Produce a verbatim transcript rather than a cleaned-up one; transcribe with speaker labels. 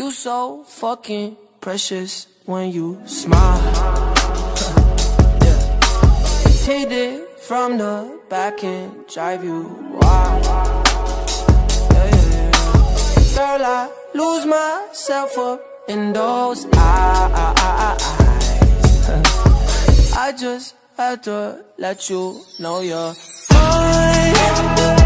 Speaker 1: You so fucking precious when you smile. Yeah. Hit it from the back and drive you wild. Yeah, yeah, yeah. Girl, I lose myself up in those eyes. I just had to let you know you're mine.